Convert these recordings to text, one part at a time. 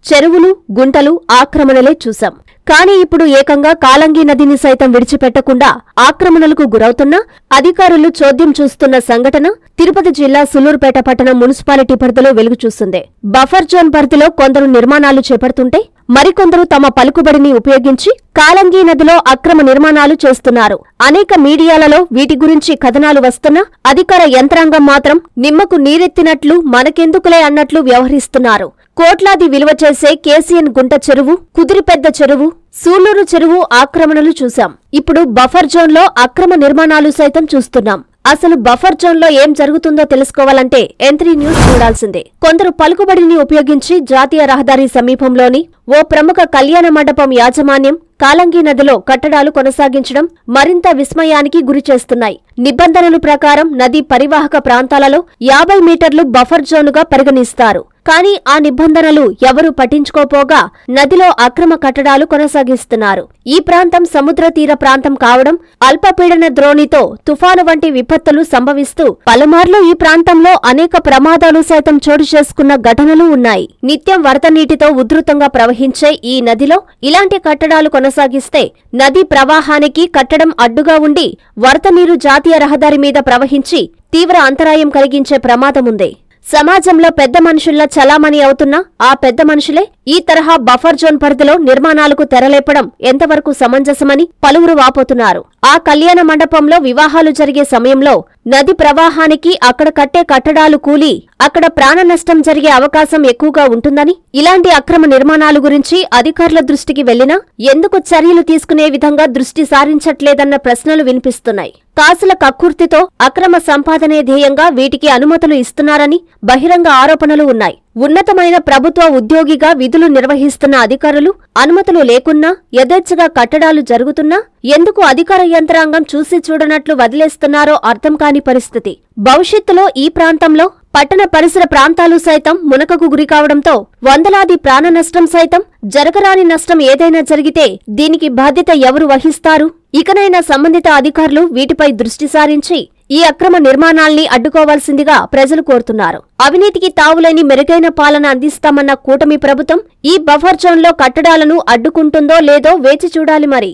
చెరువులు, గుంటలు, ఆక్రమణలే చూశాం. కానీ ఇప్పుడు ఏకంగా కాలంగి నదిని సైతం విడిచిపెట్టకుండా ఆక్రమణలకు గురవుతున్నా అధికారులు చోద్యం చూస్తున్న సంఘటన తిరుపతి జిల్లా సులూరుపేట పట్టణ మున్సిపాలిటీ పరిధిలో వెలుగు చూసింది. బఫర్ జోన్ పరిధిలో కొందరు నిర్మాణాలు చేపడుతుంటే మరికొందరు తమ పలుకుబడిని ఉపయోగించి కాలంగి నదిలో అక్రమ నిర్మాణాలు చేస్తున్నారు. అనేక మీడియాలలో వీటి గురించి కథనాలు వస్తున్నా అధికార యంత్రాంగం మాత్రం నిమ్మకు నీరెత్తినట్లు మనకెందుకులే అన్నట్లు వ్యవహరిస్తున్నారు. కోట్లాది విలువ చేసే కేసీఎన్ గుంట చెరువు, కుదిరిపెద్ద చెరువు, సూళ్లూరు చెరువు ఆక్రమణలు చూశాం. ఇప్పుడు బఫర్ జోన్లో అక్రమ నిర్మాణాలు సైతం చూస్తున్నాం. అసలు బఫర్ జోన్లో ఏం జరుగుతుందో తెలుసుకోవాలంటే N3 న్యూస్ చూడాల్సిందే. కొందరు పలుకుబడిని ఉపయోగించి జాతీయ రహదారి సమీపంలోని ఓ ప్రముఖ కళ్యాణ మండపం యాజమాన్యం కాలంగి నదిలో కట్టడాలు కొనసాగించడం మరింత విస్మయానికి గురిచేస్తున్నాయి. నిబంధనల ప్రకారం నదీ పరివాహక ప్రాంతాలలో 50 మీటర్లు బఫర్ జోనుగా పరిగణిస్తారు. కానీ ఆ నిబంధనలు ఎవరూ పట్టించుకోపోగా నదిలో అక్రమ కట్టడాలు కొనసాగిస్తున్నారు. ఈ ప్రాంతం సముద్ర తీర ప్రాంతం కావడం అల్పపీడన ద్రోణితో తుఫాను వంటి విపత్తులు సంభవిస్తూ పలుమార్లు ఈ ప్రాంతంలో అనేక ప్రమాదాలు సైతం చోటు చేసుకున్న ఘటనలు ఉన్నాయి. నిత్యం వరద నీటితో ఉధృతంగా ప్రవహించే ఈ నదిలో ఇలాంటి కట్టడాలు కొనసాగిస్తే నదీ ప్రవాహానికి కట్టడం అడ్డుగా ఉండి వరద నీరు జాతీయ రహదారి మీద ప్రవహించి తీవ్ర అంతరాయం కలిగించే ప్రమాదముంది. సమాజంలో పెద్ద మనుషుల్లా చలామణి అవుతున్న ఆ పెద్ద మనుషులే ఈ తరహా బఫర్ జోన్ పరిధిలో నిర్మాణాలకు తెరలేపడం ఎంతవరకు సమంజసమని పలువురు వాపోతున్నారు. ఆ కళ్యాణ మండపంలో వివాహాలు జరిగే సమయంలో నది ప్రవాహానికి అక్కడ కట్టే కట్టడాలు కూలి అక్కడ ప్రాణ నష్టం జరిగే అవకాశం ఎక్కువగా ఉంటుందని, ఇలాంటి అక్రమ నిర్మాణాలు గురించి అధికారుల దృష్టికి వెళ్లినా ఎందుకు చర్యలు తీసుకునే విధంగా దృష్టి సారించట్లేదన్న ప్రశ్నలు వినిపిస్తున్నాయి. కాసుల కక్కుర్తితో అక్రమ సంపాదనే ధ్యేయంగా వీటికి అనుమతులు ఇస్తున్నారని బహిరంగ ఆరోపణలు ఉన్నాయి. ఉన్నతమైన ప్రభుత్వ ఉద్యోగిగా విధులు నిర్వహిస్తున్న అధికారులు అనుమతులు లేకున్నా యథేచ్ఛగా కట్టడాలు జరుగుతున్నా ఎందుకు అధికార యంత్రాంగం చూసి చూడనట్లు వదిలేస్తున్నారో అర్థం కాని పరిస్థితి. భవిష్యత్తులో ఈ ప్రాంతంలో పట్టణ పరిసర ప్రాంతాలు సైతం మునకకు గురికావడంతో వందలాది ప్రాణ నష్టం సైతం జరగరాని నష్టం ఏదైనా జరిగితే దీనికి బాధ్యత ఎవరు వహిస్తారు? ఇకనైనా సంబంధిత అధికారులు వీటిపై దృష్టి సారించి ఈ అక్రమ నిర్మాణాల్ని అడ్డుకోవాల్సిందిగా ప్రజలు కోరుతున్నారు. అవినీతికి తావులేని మెరుగైన పాలన అందిస్తామన్న కూటమి ప్రభుత్వం ఈ బఫర్ జోన్లో కట్టడాలను అడ్డుకుంటుందో లేదో వేచి చూడాలి మరి.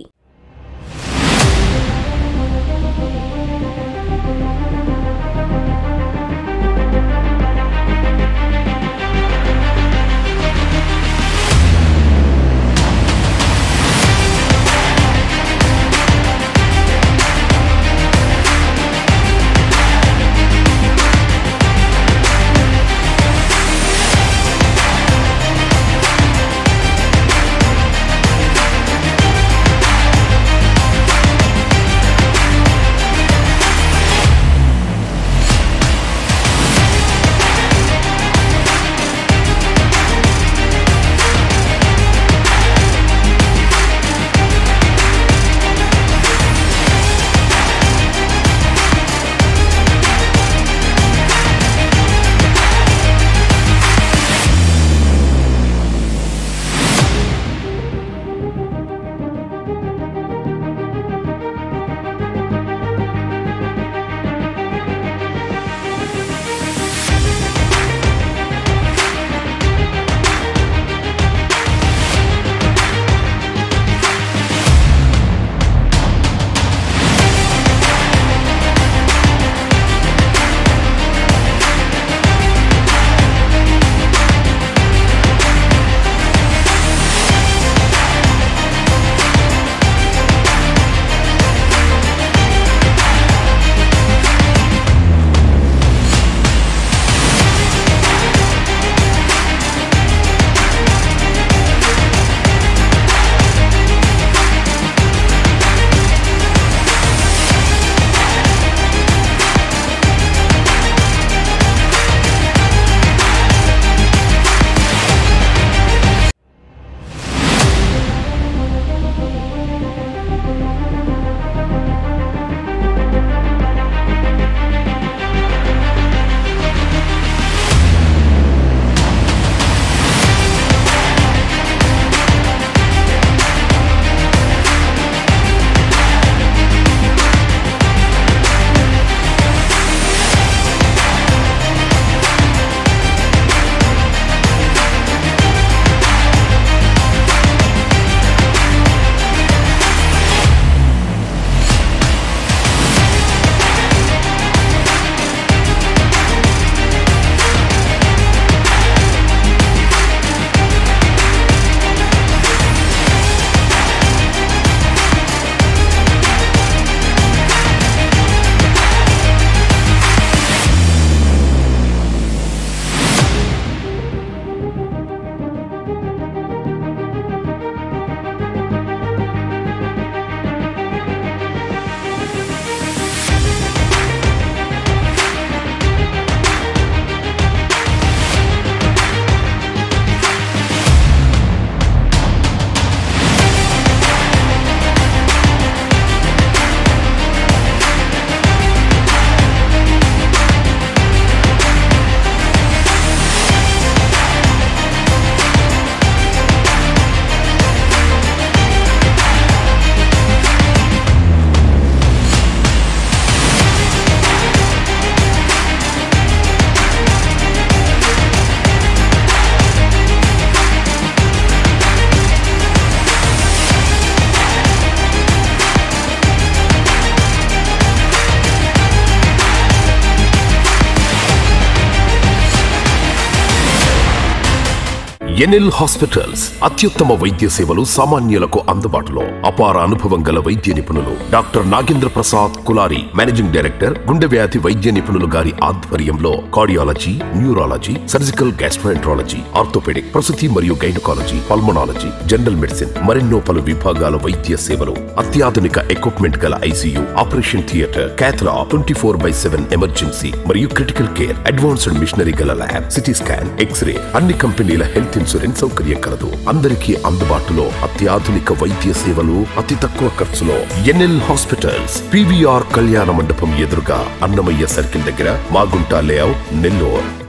ఎన్ఎల్ హాస్పిటల్స్ అత్యుత్తమ వైద్య సేవలు సామాన్యులకు అందుబాటులో. అపార అనుభవం గల వైద్య నిపుణులు doctor Nagendra Prasad Kulari, managing director, గుండె వ్యాధి వైద్య నిపుణులు గారి ఆధ్వర్యంలో cardiology, neurology, surgical gastroenterology, orthopaedic, ప్రసూతి మరియు గైనకాలజీ, పల్మనాలజీ, జనరల్ మెడిసిన్ మరెన్నో పలు విభాగాల వైద్య సేవలు, అత్యాధునిక ఎక్విప్మెంట్ గల ICU, operation theatre, cath lab, 24/7 emergency మరియు క్రిటికల్ కేర్, అడ్వాన్స్డ్ మిషనరీ గల ల్యాబ్, సిటీ స్కాన్, ఎక్స్రే, అన్ని కంపెనీల హెల్త్ ఇన్సూరెన్స్ సౌకర్యం కలదు. అందరికీ అందుబాటులో అత్యాధునిక వైద్య సేవలు అతి తక్కువ ఖర్చులో. ఎన్ఎల్ హాస్పిటల్స్, PVR కళ్యాణ మండపం ఎదురుగా, అన్నమయ్య సర్కిల్ దగ్గర, మాగుంట లేఅవుట్, నెల్లూరు.